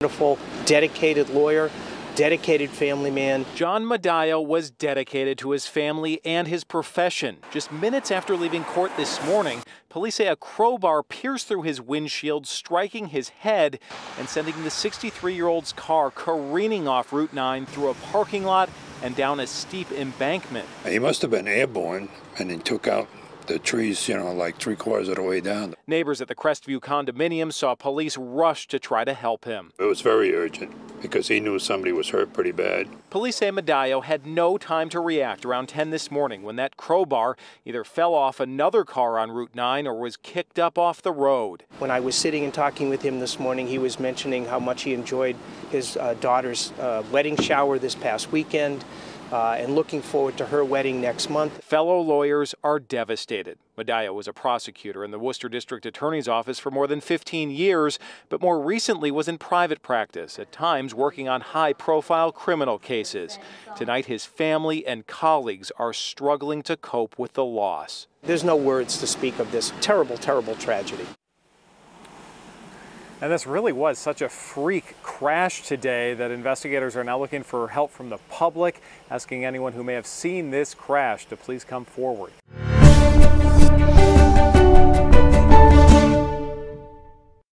Wonderful, dedicated lawyer, dedicated family man. John Maddio was dedicated to his family and his profession. Just minutes after leaving court this morning, police say a crowbar pierced through his windshield, striking his head and sending the 63-year-old's car careening off Route 9 through a parking lot and down a steep embankment. He must have been airborne, and he took out the trees, like 3/4 of the way down. Neighbors at the Crestview condominium saw police rush to try to help him. It was very urgent because he knew somebody was hurt pretty bad. Police say Maddio had no time to react around 10 this morning when that crowbar either fell off another car on Route 9 or was kicked up off the road. When I was sitting and talking with him this morning, he was mentioning how much he enjoyed his daughter's wedding shower this past weekend. And looking forward to her wedding next month. Fellow lawyers are devastated. Maddio was a prosecutor in the Worcester District Attorney's Office for more than 15 years, but more recently was in private practice, at times working on high-profile criminal cases. Tonight, his family and colleagues are struggling to cope with the loss. There's no words to speak of this terrible, terrible tragedy. And this really was such a freak crash today that investigators are now looking for help from the public, asking anyone who may have seen this crash to please come forward.